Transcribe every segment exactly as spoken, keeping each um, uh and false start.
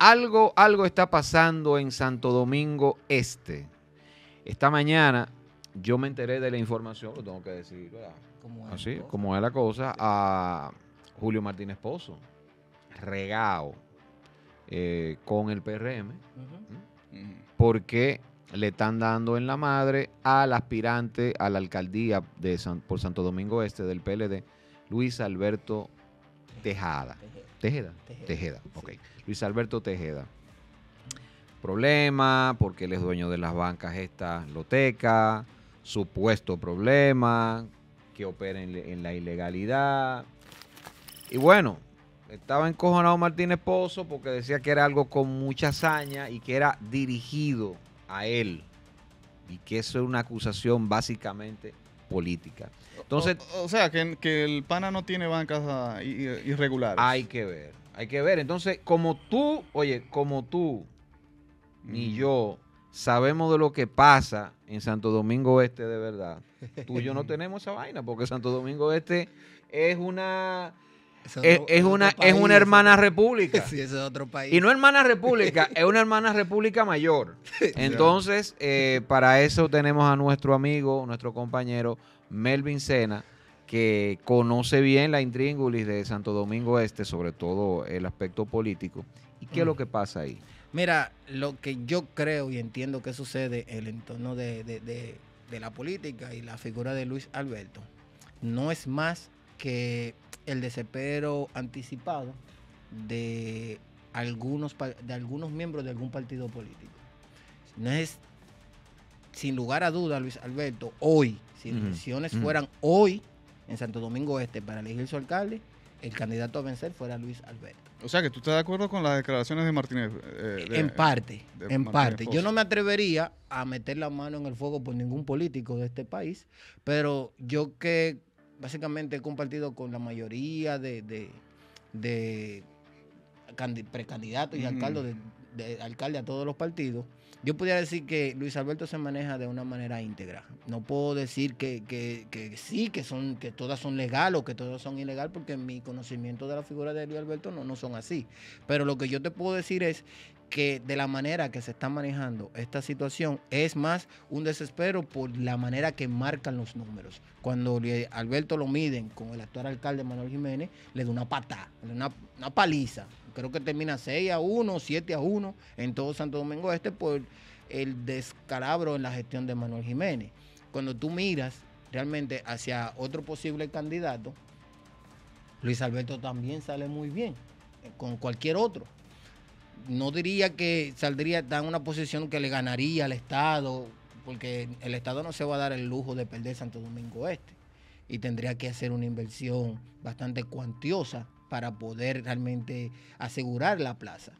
algo, algo está pasando en Santo Domingo Este. Esta mañana yo me enteré de la información, lo tengo que decir, ¿verdad? Como es Así, la cosa. como es la cosa, a Julio Martínez Pozo, regao eh, con el P R M, Uh-huh. ¿Mm? porque le están dando en la madre al aspirante a la alcaldía de San, por Santo Domingo Este del P L D, Luis Alberto Tejada. Tejeda. Tejeda. Tejeda, Sí. ok. Luis Alberto Tejeda. Problema, porque él es dueño de las bancas esta loteca, supuesto problema, que opera en, en la ilegalidad. Y bueno, estaba encojonado Martínez Pozo porque decía que era algo con mucha hazaña y que era dirigido a él. Y que eso es una acusación básicamente política. Entonces, o, o sea, que, que el pana no tiene bancas uh, irregulares. hay que ver, hay que ver. Entonces, como tú, oye, como tú, mm. ni yo, sabemos de lo que pasa en Santo Domingo Este de verdad, tú y yo no tenemos esa vaina, porque Santo Domingo Este es una... Es, otro, es, es, una, país, es una hermana otro, república. Sí, ese es otro país. Y no hermana república, es una hermana república mayor. Entonces, eh, para eso tenemos a nuestro amigo, nuestro compañero Melvin Sena, que conoce bien la intríngulis de Santo Domingo Este, sobre todo el aspecto político. ¿Y qué mm. es lo que pasa ahí? Mira, lo que yo creo y entiendo que sucede en el entorno de, de, de, de la política y la figura de Luis Alberto no es más que el desespero anticipado de algunos, de algunos miembros de algún partido político. No es, sin lugar a duda, Luis Alberto, hoy, si las elecciones uh-huh. fueran hoy en Santo Domingo Este para elegir su alcalde, el candidato a vencer fuera Luis Alberto. O sea, que tú estás de acuerdo con las declaraciones de Martínez. Eh, de, en parte, de en Martínez parte. Pozo. Yo no me atrevería a meter la mano en el fuego por ningún político de este país, pero yo que básicamente he compartido con la mayoría de, de, de precandidatos y mm. alcaldes de, de alcalde a todos los partidos, yo podría decir que Luis Alberto se maneja de una manera íntegra. No puedo decir que, que, que sí, que son que todas son legales o que todas son ilegales, porque mi conocimiento de la figura de Luis Alberto no, no son así. Pero lo que yo te puedo decir es que de la manera que se está manejando esta situación es más un desespero por la manera que marcan los números. Cuando Luis Alberto lo miden con el actual alcalde Manuel Jiménez, le da una patada, una, una paliza. Creo que termina seis a uno, siete a uno en todo Santo Domingo Este por el descalabro en la gestión de Manuel Jiménez. Cuando tú miras realmente hacia otro posible candidato, Luis Alberto también sale muy bien con cualquier otro. No diría que saldría en una posición que le ganaría al Estado, porque el Estado no se va a dar el lujo de perder Santo Domingo Este y tendría que hacer una inversión bastante cuantiosa para poder realmente asegurar la plaza.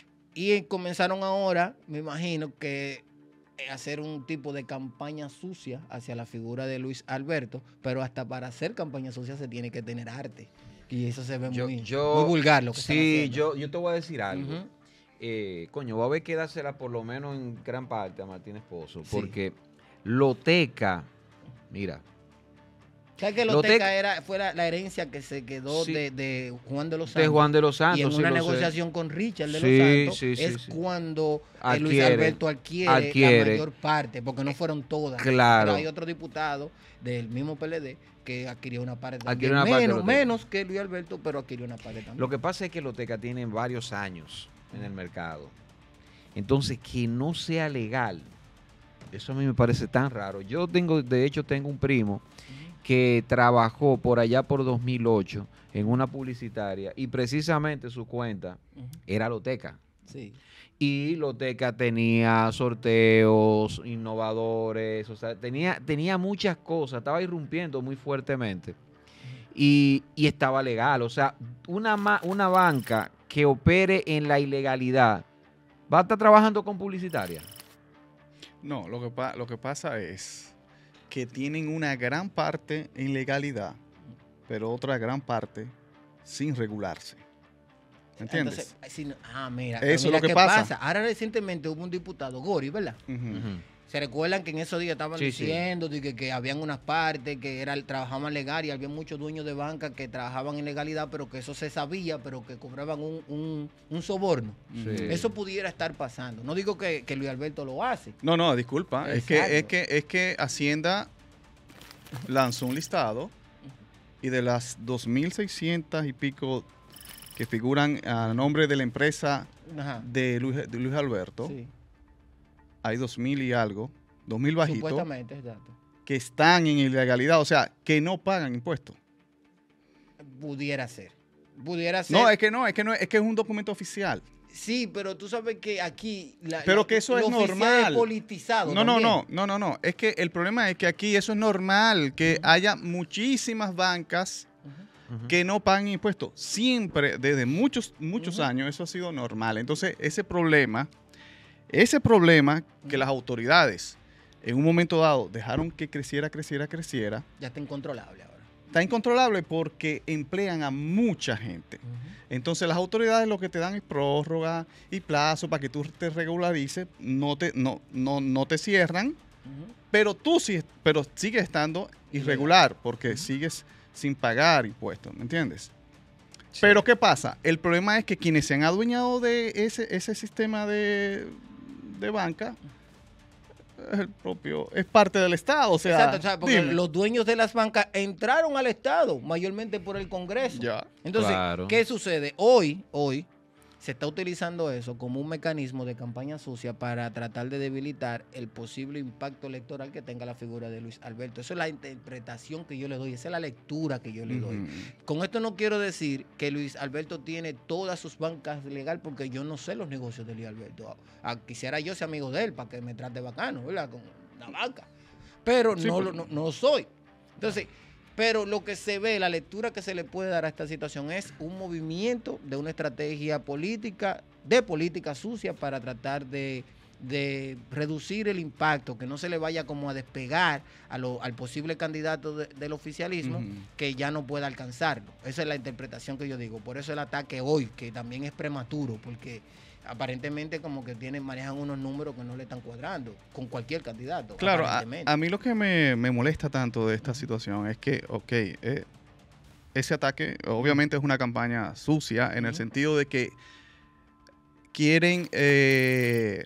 Y comenzaron ahora, me imagino, que hacer un tipo de campaña sucia hacia la figura de Luis Alberto, pero hasta para hacer campaña sucia se tiene que tener arte. Y eso se ve yo, muy, yo, muy vulgar lo que sí, están haciendo. yo, yo te voy a decir algo. Uh-huh. eh, coño, va a haber que dársela por lo menos en gran parte a Martínez Pozo, porque sí. Loteca, mira, ¿sabes que Loteca, Loteca era, fue la, la herencia que se quedó sí, de, de Juan de los Santos? De Juan de los Santos. Y en sí, una negociación sé. con Richard de sí, los Santos sí, sí, es sí. cuando adquiere, Luis Alberto adquiere, adquiere la mayor parte, porque no fueron todas. Claro. Pero hay otro diputado del mismo P L D que adquirió una parte también. Una menos, parte menos que Luis Alberto, pero adquirió una parte también. Lo que pasa es que Loteca tiene varios años en el mercado. Entonces, que no sea legal, eso a mí me parece tan raro. Yo tengo, de hecho, tengo un primo que trabajó por allá por dos mil ocho en una publicitaria y precisamente su cuenta uh-huh. era Loteca. Sí. Y Loteca tenía sorteos innovadores, o sea, tenía, tenía muchas cosas, estaba irrumpiendo muy fuertemente uh-huh. y, y estaba legal. O sea, una, una banca que opere en la ilegalidad, ¿va a estar trabajando con publicitaria? No, lo que, pa- lo que pasa es que tienen una gran parte en legalidad, pero otra gran parte sin regularse. ¿Entiendes? Entonces, si no, ah, mira, eso mira es lo que qué pasa. pasa. Ahora recientemente hubo un diputado, Gori, ¿verdad? Uh-huh. Uh-huh. Se recuerdan que en esos días estaban Sí, sí. diciendo de que, que habían unas partes que era, trabajaban legal y había muchos dueños de banca que trabajaban en legalidad, pero que eso se sabía, pero que cobraban un, un, un soborno. Sí. Eso pudiera estar pasando. No digo que, que Luis Alberto lo hace. No, no, disculpa. Es que, Exacto. es, que, es que Hacienda lanzó un listado y de las dos mil seiscientas y pico que figuran a nombre de la empresa Ajá. de Luis, de Luis Alberto, Sí. hay dos mil y algo, dos mil bajitos, Supuestamente, exacto. que están en ilegalidad, o sea, que no pagan impuestos. Pudiera ser. Pudiera ser. No, es que no, es que no, es que es un documento oficial. Sí, pero tú sabes que aquí la, Pero la- que eso lo es oficial normal. es politizado. No, no, también. no, no, no, no. Es que el problema es que aquí eso es normal, que haya muchísimas bancas Ujú. que no pagan impuestos. Siempre, desde muchos, muchos Ujú. años, eso ha sido normal. Entonces, ese problema, ese problema que las autoridades en un momento dado dejaron que creciera, creciera, creciera, Ya está incontrolable ahora. está incontrolable porque emplean a mucha gente. Entonces las autoridades lo que te dan es prórroga y plazo para que tú te regularices, no te, no, no, no te cierran, Ujú. pero tú sí, pero sigues estando irregular porque sigues sin pagar impuestos, ¿me entiendes? Sí. Pero ¿qué pasa? El problema es que quienes se han adueñado de ese, ese sistema de, de banca es el propio, es parte del Estado, o sea, Exacto, o sea, porque dime. los dueños de las bancas entraron al Estado, mayormente por el Congreso. Ya. Entonces, Claro. ¿qué sucede? Hoy, hoy, se está utilizando eso como un mecanismo de campaña sucia para tratar de debilitar el posible impacto electoral que tenga la figura de Luis Alberto. Esa es la interpretación que yo le doy, esa es la lectura que yo le doy. Ujú. Con esto no quiero decir que Luis Alberto tiene todas sus bancas legal, porque yo no sé los negocios de Luis Alberto. Ah, quisiera yo ser amigo de él para que me trate bacano, ¿verdad? Con la banca. Pero Sí, no, pero- lo- no, no soy. Entonces, pero lo que se ve, la lectura que se le puede dar a esta situación es un movimiento de una estrategia política, de política sucia para tratar de, de reducir el impacto, que no se le vaya como a despegar a lo- al posible candidato de- del oficialismo, Ujú. que ya no pueda alcanzarlo. Esa es la interpretación que yo digo. Por eso el ataque hoy, que también es prematuro, porque aparentemente como que tienen, manejan unos números que no le están cuadrando con cualquier candidato. Claro, a, aparentemente. a mí lo que me, me molesta tanto de esta situación es que, ok, eh, ese ataque obviamente es una campaña sucia en el Ujú. sentido de que quieren eh,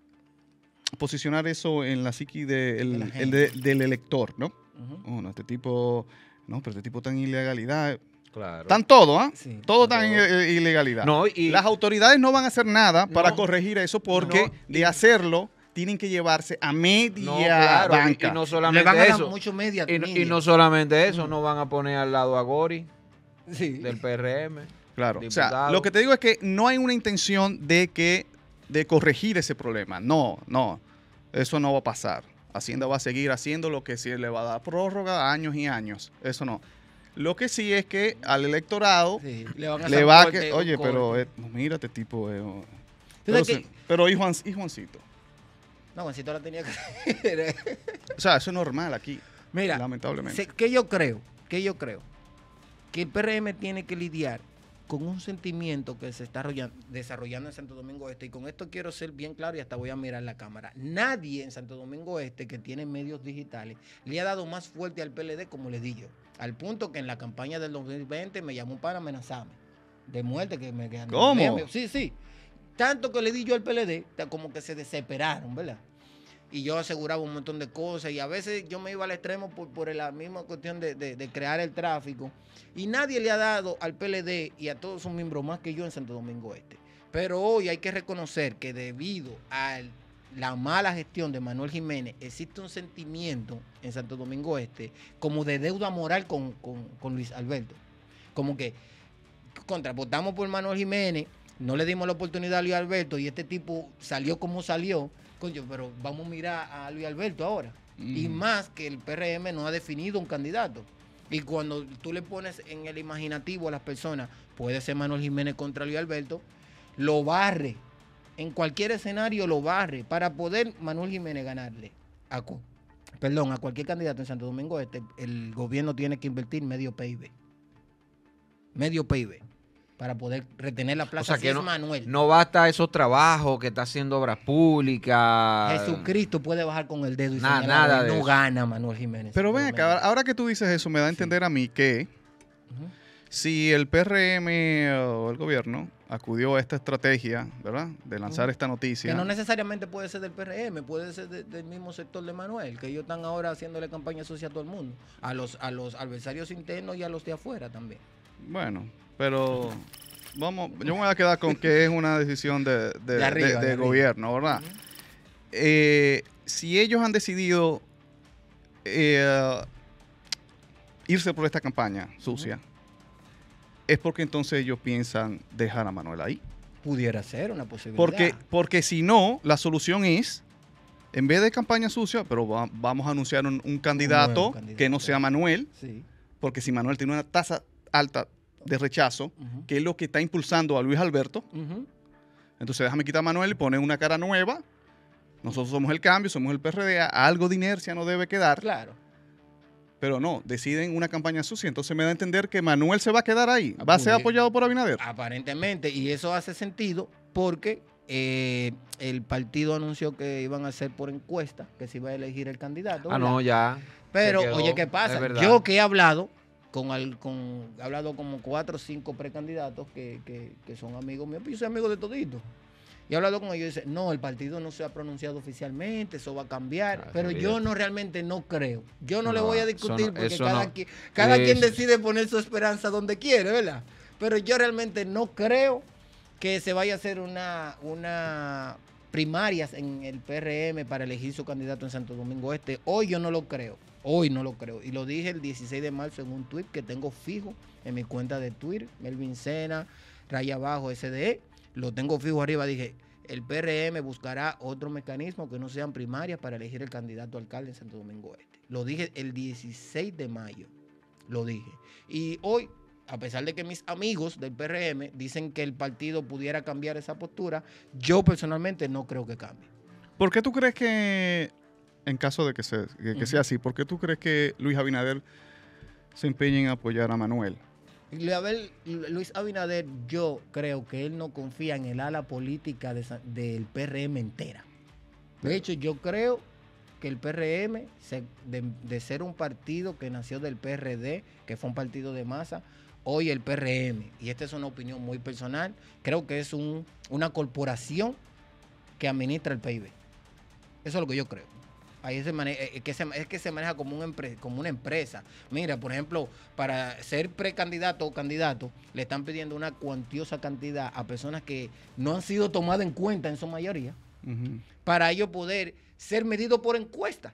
posicionar eso en la psiqui de el- De la el gente. de- del elector, ¿no? Ujú. Oh, no, este tipo, no, pero este tipo está en ilegalidad. Claro. Están todos, ¿ah? Sí. Todo está en Todo. eh, ilegalidad. No, y Las autoridades no van a hacer nada para No. corregir eso porque No. de hacerlo tienen que llevarse a media no, claro, y- banca. y no Le solamente van a dar eso. mucho media. Y, no- y media. no solamente eso, Mm. no van a poner al lado a Gori Sí. del P R M. Claro, o sea, diputado. lo que te digo es que no hay una intención de que de corregir ese problema. No, no, eso no va a pasar. Hacienda va a seguir haciendo lo que sí le va a dar prórroga años y años. Eso no. Lo que sí es que al electorado Sí, le van a le hacer va a corte, que, un oye, pero corte. eh, mira este tipo. eh, oh. ¿Tú pero, sabes se- que- pero y, Juan- y Juancito. No, Juancito la tenía que... O sea, eso es normal aquí, Mira, lamentablemente. sé- que yo creo, que yo creo, que el P R M tiene que lidiar con un sentimiento que se está arrolla- desarrollando en Santo Domingo Este, y con esto quiero ser bien claro y hasta voy a mirar la cámara. Nadie en Santo Domingo Este que tiene medios digitales le ha dado más fuerte al P L D como le di yo. Al punto que en la campaña del dos mil veinte me llamó para amenazarme de muerte. Que me, que ¿Cómo? me- sí, sí. Tanto que le di yo al P L D, ta- como que se desesperaron, ¿verdad? Y yo aseguraba un montón de cosas y a veces yo me iba al extremo por, por la misma cuestión de, de- de crear el tráfico. Y nadie le ha dado al P L D y a todos sus miembros más que yo en Santo Domingo Este. Pero hoy hay que reconocer que debido a la mala gestión de Manuel Jiménez existe un sentimiento en Santo Domingo Este como de deuda moral con, con- con Luis Alberto. Como que contra, votamos por Manuel Jiménez, no le dimos la oportunidad a Luis Alberto y este tipo salió como salió. Coño, pero vamos a mirar a Luis Alberto ahora. Y Ujú. más que el P R M no ha definido un candidato. Y cuando tú le pones en el imaginativo a las personas, puede ser Manuel Jiménez contra Luis Alberto, lo barre. En cualquier escenario lo barre. Para poder Manuel Jiménez ganarle a, cu- perdón, a cualquier candidato en Santo Domingo Este, el gobierno tiene que invertir medio P I B. Medio P I B. para poder retener la O plaza. sea Así que es no, Manuel. no basta esos trabajos que está haciendo obras públicas. Jesucristo puede bajar con el dedo y Na- señalar, nada "Hoy de no eso". gana Manuel Jiménez. Pero ven Santo acá, Domingo". ahora que tú dices eso, me da a entender a mí que Ujú. si el P R M o el gobierno acudió a esta estrategia, ¿verdad? De lanzar Ujú. esta noticia. Que no necesariamente puede ser del P R M, puede ser de- del mismo sector de Manuel, que ellos están ahora haciéndole campaña sucia a todo el mundo, a los, a los adversarios internos y a los de afuera también. Bueno, pero vamos, yo me voy a quedar con que es una decisión de, de- De arriba, de- de de arriba. gobierno, ¿verdad? Ujú. Eh, si ellos han decidido eh, irse por esta campaña sucia, es porque entonces ellos piensan dejar a Manuel ahí. Pudiera ser una posibilidad. Porque, porque si no, la solución es, en vez de campaña sucia, pero va- vamos a anunciar un, un candidato nuevo candidato. que no sea Manuel, Sí. porque si Manuel tiene una tasa alta de rechazo, Ujú. que es lo que está impulsando a Luis Alberto, Ujú. entonces déjame quitar a Manuel y poner una cara nueva. Nosotros somos el cambio, somos el P R D, algo de inercia no debe quedar, Claro. pero no, deciden una campaña sucia. Entonces me da a entender que Manuel se va a quedar ahí, Ah, va a ser pudiera. apoyado por Abinader. Aparentemente, y eso hace sentido porque eh, el partido anunció que iban a hacer por encuesta, que se iba a elegir el candidato. Ah, ¿verdad? no, ya. Pero, se quedó, oye, ¿qué es pasa? verdad. Yo que he hablado con, al- con he hablado como cuatro o cinco precandidatos que, que, que son amigos míos, pues yo soy amigo de toditos. Y he hablado con ellos y dicen, no, el partido no se ha pronunciado oficialmente, eso va a cambiar. Ah, pero eso yo es. no realmente no creo. Yo no, No, le voy a eso discutir no- porque eso cada, no. quien, cada Sí, quien sí. decide poner su esperanza donde quiere, ¿verdad? Pero yo realmente no creo que se vaya a hacer una, una primarias en el P R M para elegir su candidato en Santo Domingo Este. Hoy yo no lo creo. Hoy no lo creo. Y lo dije el dieciséis de marzo en un tweet que tengo fijo en mi cuenta de Twitter, Melvin Sena, raya abajo S D E. Lo tengo fijo arriba. Dije, el P R M buscará otro mecanismo que no sean primarias para elegir el candidato a alcalde en Santo Domingo Este. Lo dije el dieciséis de mayo. Lo dije. Y hoy, a pesar de que mis amigos del P R M dicen que el partido pudiera cambiar esa postura, yo personalmente no creo que cambie. ¿Por qué tú crees que, en caso de que, se- que- que sea Ujú. así, por qué tú crees que Luis Abinader se empeña en apoyar a Manuel? Lu- Abel- Luis Abinader, yo creo que él no confía en el ala política de Sa- del P R M entera. De hecho, yo creo que el P R M, se- de, de ser un partido que nació del P R D, que fue un partido de masa, hoy el P R M, y esta es una opinión muy personal, creo que es un- una corporación que administra el P I B. Eso es lo que yo creo. Ahí se maneja, es, que se, es que se maneja como, un empre- como una empresa. Mira, por ejemplo, para ser precandidato o candidato, le están pidiendo una cuantiosa cantidad a personas que no han sido tomadas en cuenta en su mayoría, Ujú. para ellos poder ser medidos por encuesta.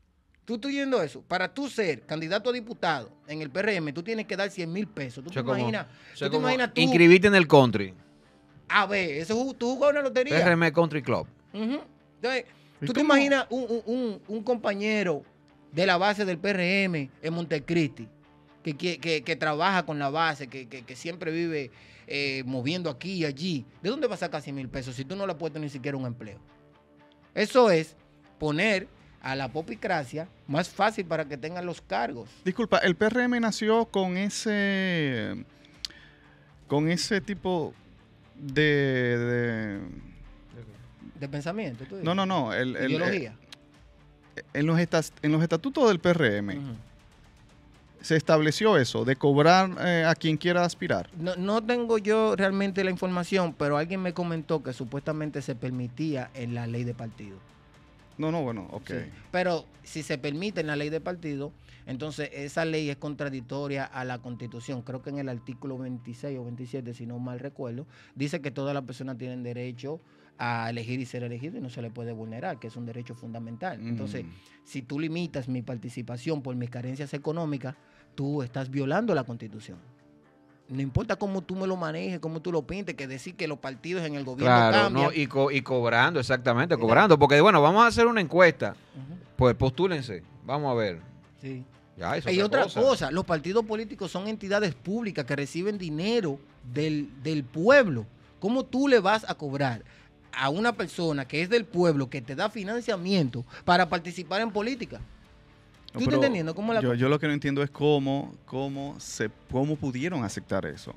Tú estás viendo eso. Para tú ser candidato a diputado en el P R M, tú tienes que dar cien mil pesos. ¿Tú O te sea, como- imaginas? o sea, ¿Tú te como imaginas tú? inscribirte en el country. A ver, eso, es- tú jugas una lotería. P R M Country Club. Ujú. Entonces, ¿Y ¿tú te cómo? imaginas un, un- un- un compañero de la base del P R M en Montecristi que, que, que- que trabaja con la base, que, que- que siempre vive eh, moviendo aquí y allí? ¿De dónde va a sacar cien mil pesos si tú no le has puesto ni siquiera un empleo? Eso es poner a la popicracia más fácil para que tengan los cargos. Disculpa, el P R M nació con ese con ese tipo de, de- De pensamiento. ¿tú dices? no, no, no, el, el- Ideología. eh, en los estas- en los estatutos del P R M Ujú. se estableció eso de cobrar eh, a quien quiera aspirar. No, no tengo yo realmente la información, pero alguien me comentó que supuestamente se permitía en la ley de partido. No, no, bueno, ok. Sí. Pero si se permite en la ley de partido, entonces esa ley es contradictoria a la Constitución. Creo que en el artículo veintiséis o veintisiete, si no mal recuerdo, dice que todas las personas tienen derecho a elegir y ser elegido y no se le puede vulnerar, que es un derecho fundamental. Entonces, Mm. si tú limitas mi participación por mis carencias económicas, tú estás violando la Constitución. No importa cómo tú me lo manejes, cómo tú lo pintes, que decir que los partidos en el gobierno Claro, cambian. no, y, co- y cobrando, exactamente, Mira. cobrando. Porque, bueno, vamos a hacer una encuesta. Ujú, Pues postúlense. Vamos a ver. sí. Ya, eso Hay es otra cosa. los partidos políticos son entidades públicas que reciben dinero del, del pueblo. ¿Cómo tú le vas a cobrar a una persona que es del pueblo, que te da financiamiento para participar en política? No, ¿Tú estás pero entendiendo cómo la yo, cosa? yo lo que no entiendo es cómo, cómo, se, cómo pudieron aceptar eso.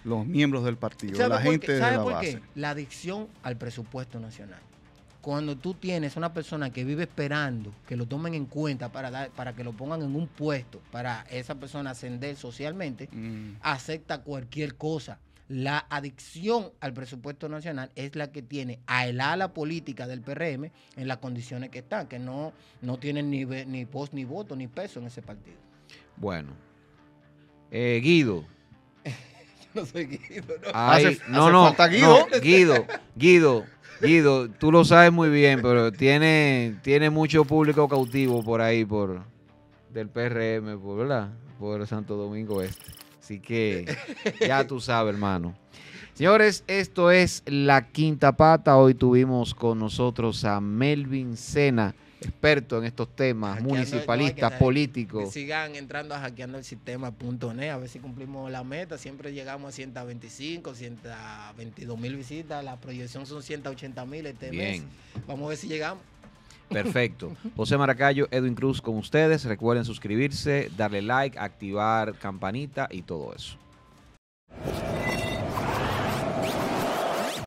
los miembros del partido, ¿Sabe la por qué? gente de ¿Sabe la por base. qué? La adicción al presupuesto nacional. Cuando tú tienes una persona que vive esperando que lo tomen en cuenta para, dar, para que lo pongan en un puesto, para esa persona ascender socialmente, Mm. acepta cualquier cosa. La adicción al presupuesto nacional es la que tiene a el ala política del P R M en las condiciones que están, que no, no tienen ni, ve- ni post, ni voto, ni peso en ese partido. Bueno. Eh, Guido. No soy Guido, ¿no? Ay, Hace- no, hace no, falta Guido. no, Guido, Guido, Guido, tú lo sabes muy bien, pero tiene, tiene mucho público cautivo por ahí, por del P R M, por, ¿verdad? Por Santo Domingo Este. Así que ya tú sabes, hermano. Señores, esto es La Quinta Pata. Hoy tuvimos con nosotros a Melvin Sena, experto en estos temas, Hackeando- municipalistas, no, hay que- políticos. Que sigan entrando a hackeando el sistema punto net, a ver si cumplimos la meta. Siempre llegamos a ciento veinticinco, ciento veintidós mil visitas. La proyección son ciento ochenta mil este mes. Bien. Vamos a ver si llegamos. Perfecto. José Maracayo, Edwin Cruz con ustedes. Recuerden suscribirse, darle like, activar campanita y todo eso.